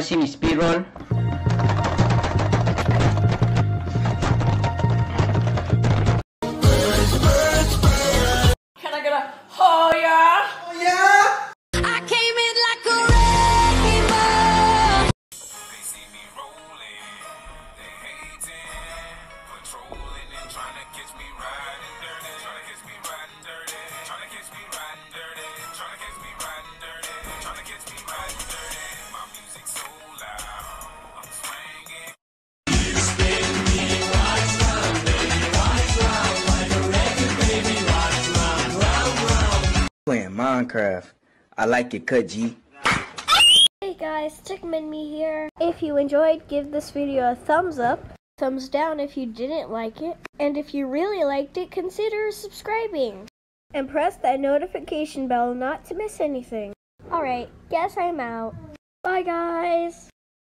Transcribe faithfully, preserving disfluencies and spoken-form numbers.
See me speed roll. Can I get a oh yeah? Oh yeah? I came in like a wrecking ball. They see me rolling, they hating, patrolling and trying to catch me riding dirty, trying to catch me riding dirty, trying to catch me riding dirty, trying to catch me riding dirty, trying to catch me riding dirty. My music so loud, I'm swinging. You spin me right round, baby, right round, like a record, baby, right round, round, round. Playing Minecraft. I like it, cut G. Hey guys, Chickman-Me here. If you enjoyed, give this video a thumbs up. Thumbs down if you didn't like it. And if you really liked it, consider subscribing. And press that notification bell not to miss anything. Alright, guess I'm out. Bye guys!